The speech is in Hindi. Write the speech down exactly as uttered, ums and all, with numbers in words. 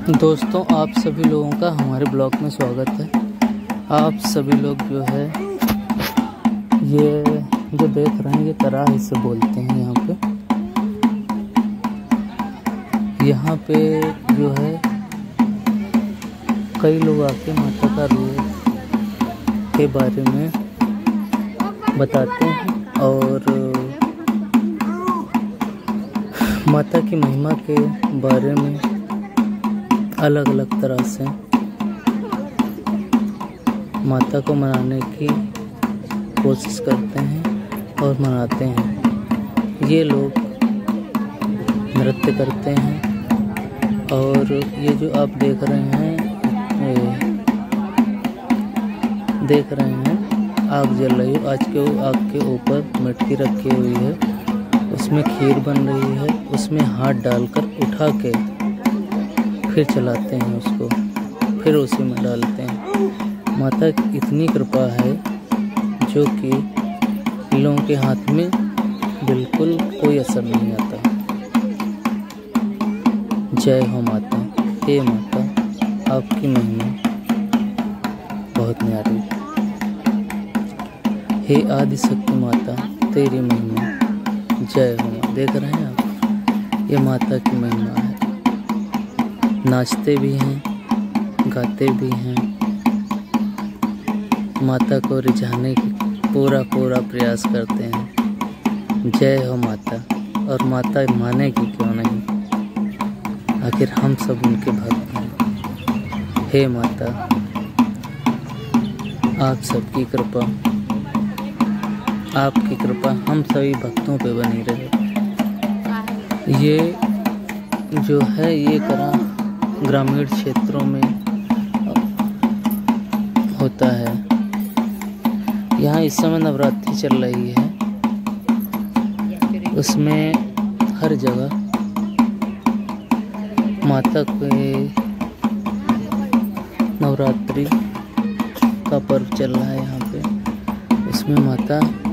दोस्तों, आप सभी लोगों का हमारे ब्लॉग में स्वागत है। आप सभी लोग जो है ये जो देख रहे हैं ये तराह इसे बोलते हैं। यहाँ पे यहाँ पे जो है कई लोग आके माता का रूप के बारे में बताते हैं और माता की महिमा के बारे में अलग अलग तरह से माता को मनाने की कोशिश करते हैं और मनाते हैं। ये लोग नृत्य करते हैं और ये जो आप देख रहे हैं ये देख रहे हैं आग जल रही है। आज के आग के ऊपर मटकी रखी हुई है, उसमें खीर बन रही है। उसमें हाथ डालकर उठा के फिर चलाते हैं उसको, फिर उसी में डालते हैं। माता की इतनी कृपा है जो कि लोगों के हाथ में बिल्कुल कोई असर नहीं आता। जय हो माता। हे माता, आपकी महिमा बहुत न्यारी। हे आदि शक्ति माता, तेरी महिमा जय हो। देख रहे हैं आप, ये माता की महिमा है। नाचते भी हैं, गाते भी हैं, माता को रिझाने की पूरा पूरा प्रयास करते हैं। जय हो माता। और माता मानेगी क्यों नहीं, आखिर हम सब उनके भक्त हैं। हे माता, आप सबकी कृपा, आपकी कृपा हम सभी भक्तों पे बनी रहे। ये जो है ये करा ग्रामीण क्षेत्रों में होता है। यहाँ इस समय नवरात्रि चल रही है, उसमें हर जगह माता के नवरात्रि का पर्व चल रहा है। यहाँ पे उसमें माता